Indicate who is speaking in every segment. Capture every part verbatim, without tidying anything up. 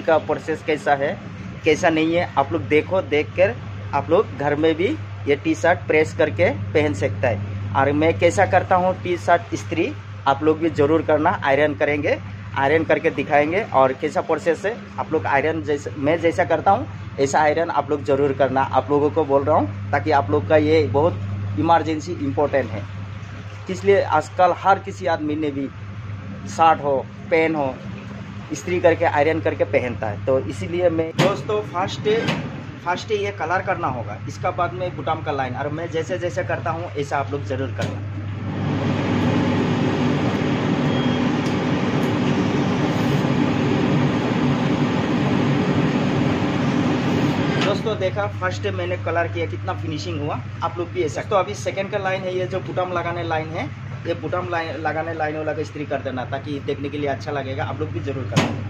Speaker 1: का प्रोसेस कैसा है कैसा नहीं है आप लोग देखो, देख कर आप लोग घर में भी ये टी शर्ट प्रेस करके पहन सकता है। और मैं कैसा करता हूँ टी शर्ट इस्त्री, आप लोग भी ज़रूर करना। आयरन करेंगे, आयरन करके दिखाएंगे और कैसा प्रोसेस है। आप लोग आयरन जैसे मैं जैसा करता हूँ ऐसा आयरन आप लोग ज़रूर करना। आप लोगों को बोल रहा हूँ ताकि आप लोग का ये बहुत इमरजेंसी इम्पोर्टेंट है, इसलिए आजकल हर किसी आदमी ने भी शर्ट हो पेन हो इस्त्री करके आयरन करके पहनता है। तो इसीलिए मैं दोस्तों फर्स्ट फर्स्ट ये कलर करना होगा, इसका बाद में बुटाम का लाइन, और मैं जैसे जैसे करता हूँ ऐसा आप लोग ज़रूर करना। दोस्तों देखा फर्स्ट मैंने कलर किया, कितना फिनिशिंग हुआ, आप लोग भी ऐसा। तो अभी सेकंड का लाइन है, ये जो बुटाम लगाने लाइन है, ये बुटाम लाइन लगाने लाइन वाला का इस्त्री कर देना ताकि देखने के लिए अच्छा लगेगा। आप लोग भी जरूर करना।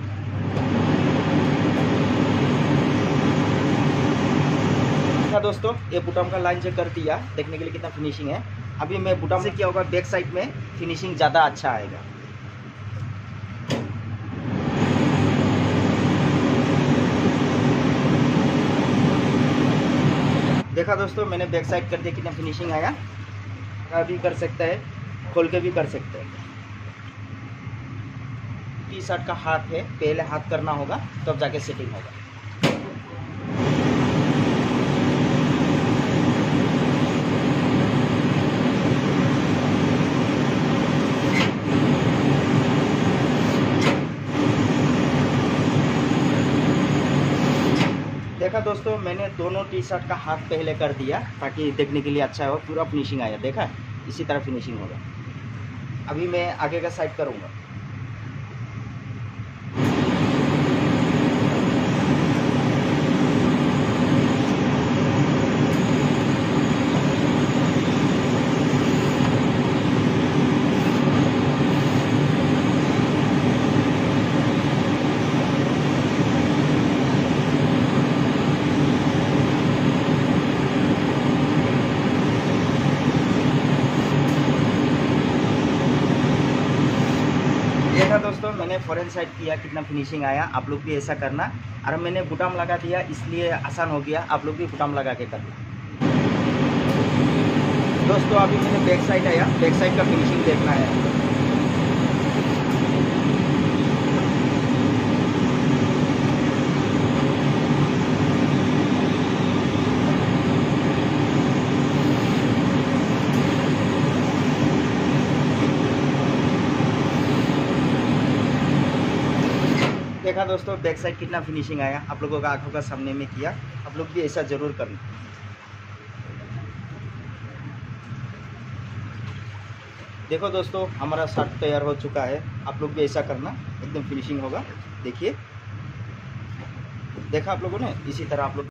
Speaker 1: दोस्तों ये बुटाम का लाइन जो कर दिया, देखने के लिए कितना फिनिशिंग है। अभी मैं बुटाम से क्या होगा, बैक साइड में फिनिशिंग ज़्यादा अच्छा आएगा। देखा दोस्तों मैंने बैक साइड कर दिया, कितना फिनिशिंग आया। भी कर सकता है, खोल के भी कर सकते हैं। टी शर्ट का हाथ है, पहले हाथ करना होगा तब जाके सेटिंग होगा। देखा दोस्तों मैंने दोनों टी शर्ट का हाथ पहले कर दिया ताकि देखने के लिए अच्छा हो, पूरा फिनिशिंग आया। देखा इसी तरह फिनिशिंग होगा। अभी मैं आगे का साइड करूंगा। देखा दोस्तों मैंने फॉरेन साइड किया, कितना फिनिशिंग आया। आप लोग भी ऐसा करना। और मैंने बुटाम लगा दिया इसलिए आसान हो गया, आप लोग भी बुटाम लगा के करना। दोस्तों अभी मैंने बैक साइड आया, बैक साइड का फिनिशिंग देखना है। देखा दोस्तों बैक साइड कितना फिनिशिंग आया, आप लोगों का आंखों का सामने में किया। आप लोग भी ऐसा जरूर करना। देखो दोस्तों हमारा शर्ट तैयार हो चुका है, आप लोग भी ऐसा करना, एकदम फिनिशिंग होगा। देखिए देखा आप लोगों ने, इसी तरह आप लोग